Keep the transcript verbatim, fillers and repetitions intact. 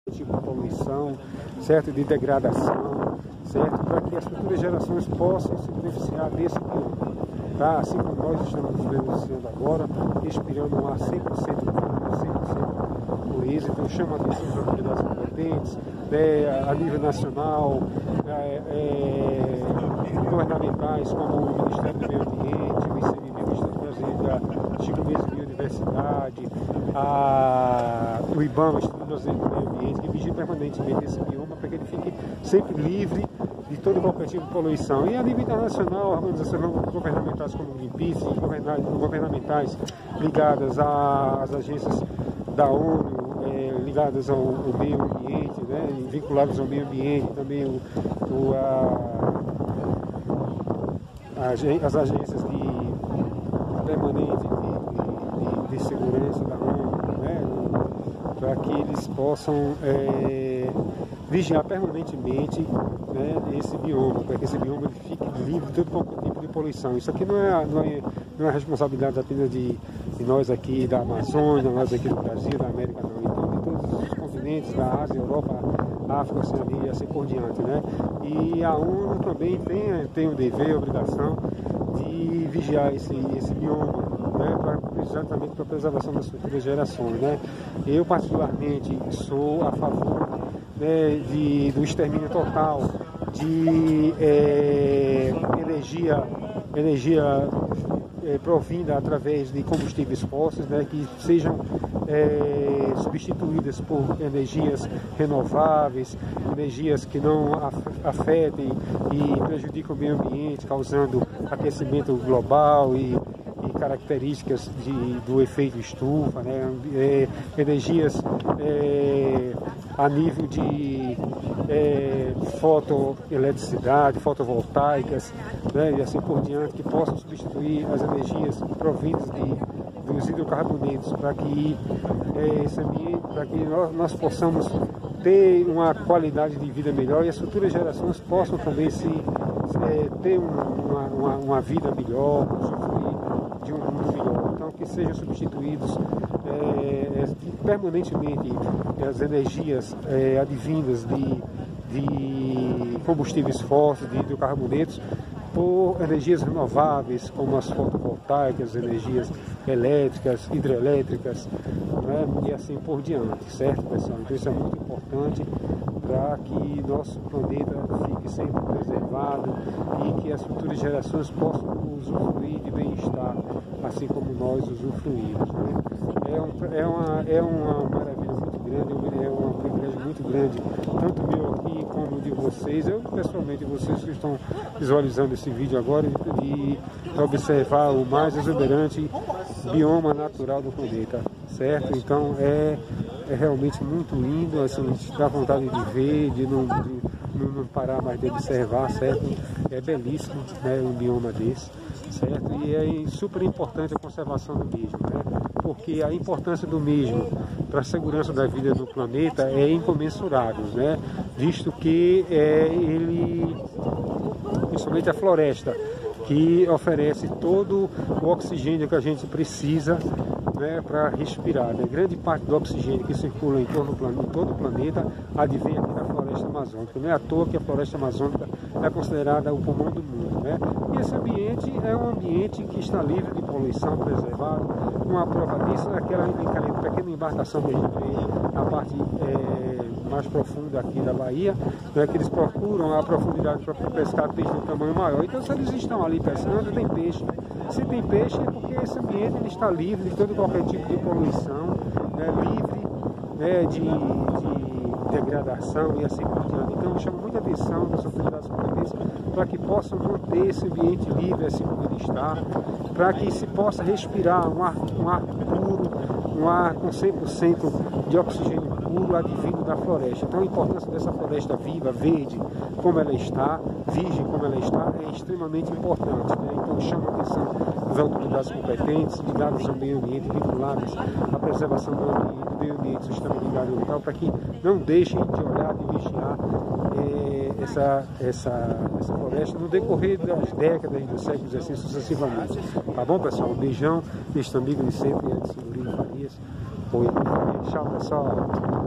tipo de poluição, certo? De degradação, certo? Para que as futuras gerações possam se beneficiar desse bioma, tá? Assim como nós estamos nos beneficiando agora, respirando um ar cem por cento puro, cem por cento pureza. Então chama a atenção das autoridades competentes, né, a nível nacional, é, é, governamentais como o Ministério do Meio Ambiente, o I C M B, o Instituto Brasileiro da Chico Mendes Biodiversidade, a, o IBAMA, o Instituto Brasileiro do Meio Ambiente, que vigia permanentemente esse bioma para que ele fique sempre livre de todo e qualquer tipo de poluição. E a nível internacional, organizações governamentais como o Greenpeace, governamentais ligadas às agências da ONU, é, ligadas ao, ao meio ambiente, né, vinculadas ao meio ambiente, também o, o, a, a, as agências de permanente de, de, de segurança da ONU, né, para que eles possam é, vigiar permanentemente, né, esse bioma, para que esse bioma ele fique livre de todo qualquer tipo de poluição. Isso aqui não é, não é, não é responsabilidade apenas de, de nós aqui da Amazônia, nós aqui do Brasil, da América, não. Então, de todos os continentes, da Ásia, Europa, África, Oceania e assim por diante, né? E a ONU também tem, tem o dever, a obrigação de vigiar esse, esse bioma, né, pra, exatamente para a preservação das futuras gerações, né? Eu, particularmente, sou a favor, né, de, do extermínio total de é, energia, energia é, provinda através de combustíveis fósseis, né, que sejam é, substituídas por energias renováveis, energias que não afetem e prejudicam o meio ambiente, causando aquecimento global e características de, do efeito estufa, né? É, energias é, a nível de é, fotoeletricidade, fotovoltaicas, né? E assim por diante, que possam substituir as energias provindas de, dos hidrocarbonetos, para que é, esse ambiente, para que nós, nós possamos ter uma qualidade de vida melhor e as futuras gerações possam também se, é, ter uma, uma, uma vida melhor, de um mundo melhor. Então, que sejam substituídos é, permanentemente as energias é, advindas de, de combustíveis fósseis, de hidrocarbonetos, por energias renováveis, como as fotovoltaicas, energias elétricas, hidrelétricas, né, e assim por diante, certo, pessoal? Então, isso é muito importante para que nosso planeta fique sempre preservado e que as futuras gerações possam usufruir de bem-estar, assim como nós usufruímos, né? É, um, é, uma, é uma maravilha muito grande, é um privilégio muito grande, tanto meu aqui como de vocês, eu pessoalmente, vocês que estão visualizando esse vídeo agora, de observar o mais exuberante bioma natural do planeta, certo? Então é, é realmente muito lindo, assim, a gente dá vontade de ver, de não, de não parar mais de observar, certo? É belíssimo, né, um bioma desse, certo? E é super importante a conservação do mesmo, né? Porque a importância do mesmo para a segurança da vida no planeta é incomensurável, né? Visto que é, ele, principalmente a floresta, que oferece todo o oxigênio que a gente precisa, né, para respirar, né? Grande parte do oxigênio que circula em, torno do planeta, em todo o planeta advém aqui da floresta amazônica. Não é à toa que a floresta amazônica é considerada o pulmão do mundo, né? E esse ambiente é um ambiente que está livre de poluição, preservado. Uma prova disso é aquela, aquela pequena embarcação que a gente vê na parte é, mais profunda aqui da Bahia, né, que eles procuram a profundidade para pescar peixe de tamanho maior. Então, se eles estão ali pescando, tem peixe. Se tem peixe é porque esse ambiente ele está livre de todo qualquer tipo de poluição, né, livre, né, de, de degradação e assim por diante. Então eu chamo muita atenção das autoridades competentes para que possam manter esse ambiente livre assim como ele está, para que se possa respirar um ar, um ar puro, um ar com cem por cento de oxigênio puro advindo da floresta. Então a importância dessa floresta viva, verde, como ela está, virgem como ela está, é extremamente importante, né? Então chama a atenção das autoridades competentes, ligadas ao meio ambiente, vinculadas à preservação do, ambiente, do meio ambiente, do sistema ligado ambiental, para que não deixem de olhar, de vigiar é, essa, essa, essa floresta no decorrer das décadas, dos séculos, assim sucessivamente. Tá bom, pessoal? Um beijão, este amigo de sempre, Edson Murilo Farias. Oi, tchau, pessoal.